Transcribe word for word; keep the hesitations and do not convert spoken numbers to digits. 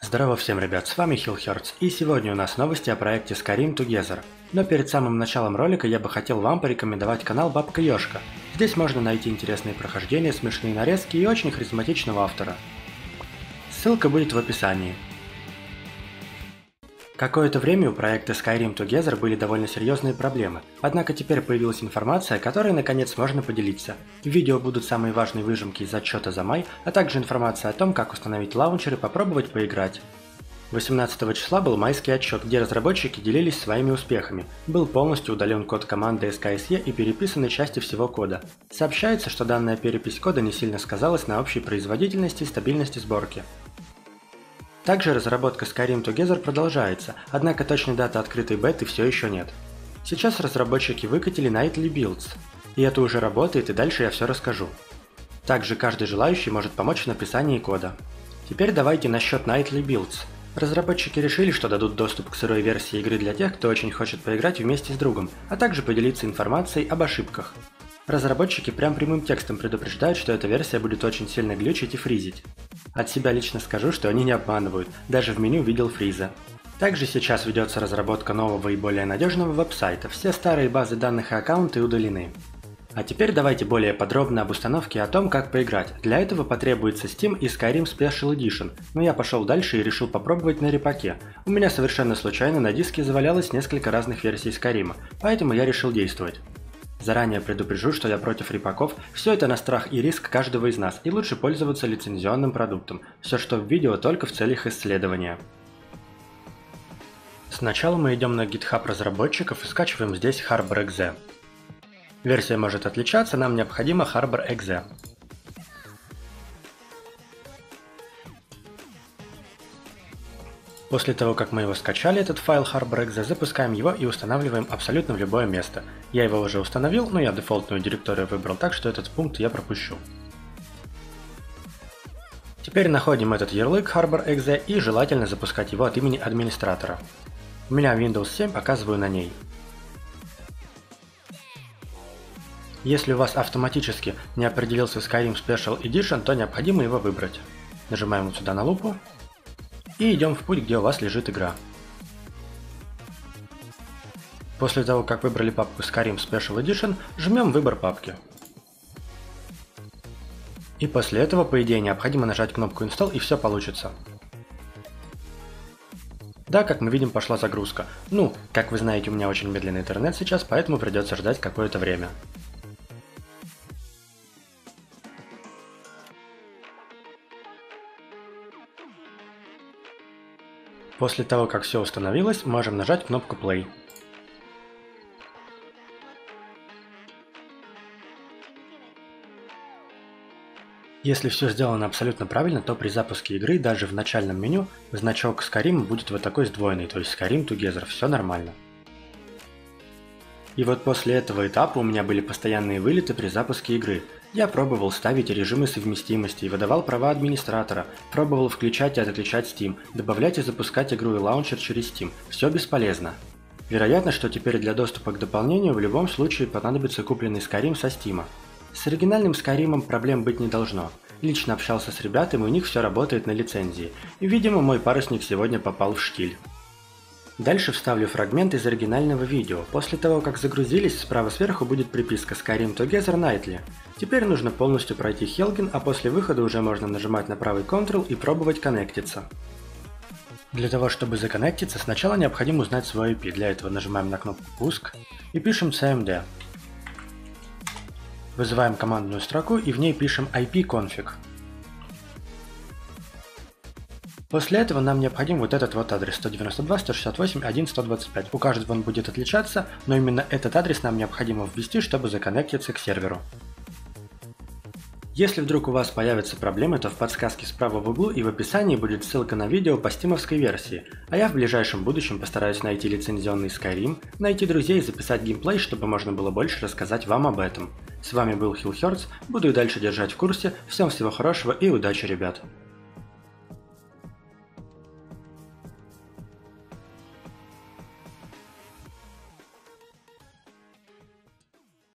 Здорово всем, ребят, с вами Hillhertz, и сегодня у нас новости о проекте Skyrim Together. Но перед самым началом ролика я бы хотел вам порекомендовать канал Бабка Ёшка. Здесь можно найти интересные прохождения, смешные нарезки и очень харизматичного автора. Ссылка будет в описании. Какое-то время у проекта Skyrim Together были довольно серьезные проблемы, однако теперь появилась информация, которой наконец можно поделиться. В видео будут самые важные выжимки из отчета за май, а также информация о том, как установить лаунчер и попробовать поиграть. восемнадцатого числа был майский отчет, где разработчики делились своими успехами. Был полностью удален код команды эс ка эс и и переписаны части всего кода. Сообщается, что данная перепись кода не сильно сказалась на общей производительности и стабильности сборки. Также разработка Skyrim Together продолжается, однако точной даты открытой беты все еще нет. Сейчас разработчики выкатили Nightly Builds, и это уже работает, и дальше я все расскажу. Также каждый желающий может помочь в написании кода. Теперь давайте насчет Nightly Builds. Разработчики решили, что дадут доступ к сырой версии игры для тех, кто очень хочет поиграть вместе с другом, а также поделиться информацией об ошибках. Разработчики прям прямым текстом предупреждают, что эта версия будет очень сильно глючить и фризить. От себя лично скажу, что они не обманывают, даже в меню видел фриза. Также сейчас ведется разработка нового и более надежного веб-сайта, все старые базы данных и аккаунты удалены. А теперь давайте более подробно об установке и о том, как поиграть. Для этого потребуется Steam и Skyrim Special Edition, но я пошел дальше и решил попробовать на репаке. У меня совершенно случайно на диске завалялось несколько разных версий Skyrim, поэтому я решил действовать. Заранее предупрежу, что я против репаков, все это на страх и риск каждого из нас, и лучше пользоваться лицензионным продуктом. Все, что в видео, только в целях исследования. Сначала мы идем на GitHub разработчиков и скачиваем здесь Harbor.exe. Версия может отличаться, нам необходимо Harbor.exe. После того, как мы его скачали, этот файл Harbor.exe, запускаем его и устанавливаем абсолютно в любое место. Я его уже установил, но я дефолтную директорию выбрал, так что этот пункт я пропущу. Теперь находим этот ярлык Harbor.exe и желательно запускать его от имени администратора. У меня Windows семь, показываю на ней. Если у вас автоматически не определился Skyrim Special Edition, то необходимо его выбрать. Нажимаем вот сюда на лупу. И идем в путь, где у вас лежит игра. После того, как выбрали папку Skyrim Special Edition, жмем выбор папки. И после этого, по идее, необходимо нажать кнопку Install, и все получится. Да, как мы видим, пошла загрузка. Ну, как вы знаете, у меня очень медленный интернет сейчас, поэтому придется ждать какое-то время. После того, как все установилось, можем нажать кнопку Play. Если все сделано абсолютно правильно, то при запуске игры даже в начальном меню значок Skyrim будет вот такой сдвоенный, то есть Skyrim Together, все нормально. И вот после этого этапа у меня были постоянные вылеты при запуске игры. Я пробовал ставить режимы совместимости и выдавал права администратора, пробовал включать и отключать Steam, добавлять и запускать игру и лаунчер через Steam. Все бесполезно. Вероятно, что теперь для доступа к дополнению в любом случае понадобится купленный Skyrim со Steam. С оригинальным Skyrim проблем быть не должно. Лично общался с ребятами, у них все работает на лицензии. И, видимо, мой парусник сегодня попал в штиль. Дальше вставлю фрагмент из оригинального видео. После того, как загрузились, справа сверху будет приписка Skyrim Together Nightly. Теперь нужно полностью пройти Helgen, а после выхода уже можно нажимать на правый Ctrl и пробовать коннектиться. Для того, чтобы законнектиться, сначала необходимо узнать свой ай пи. Для этого нажимаем на кнопку «Пуск» и пишем си эм ди. Вызываем командную строку и в ней пишем ай пи-config. После этого нам необходим вот этот вот адрес сто девяносто два точка сто шестьдесят восемь точка один точка сто двадцать пять. У каждого он будет отличаться, но именно этот адрес нам необходимо ввести, чтобы законнектиться к серверу. Если вдруг у вас появятся проблемы, то в подсказке справа в углу и в описании будет ссылка на видео по стимовской версии, а я в ближайшем будущем постараюсь найти лицензионный Skyrim, найти друзей и записать геймплей, чтобы можно было больше рассказать вам об этом. С вами был Hillhertz, буду и дальше держать в курсе, всем всего хорошего и удачи, ребят!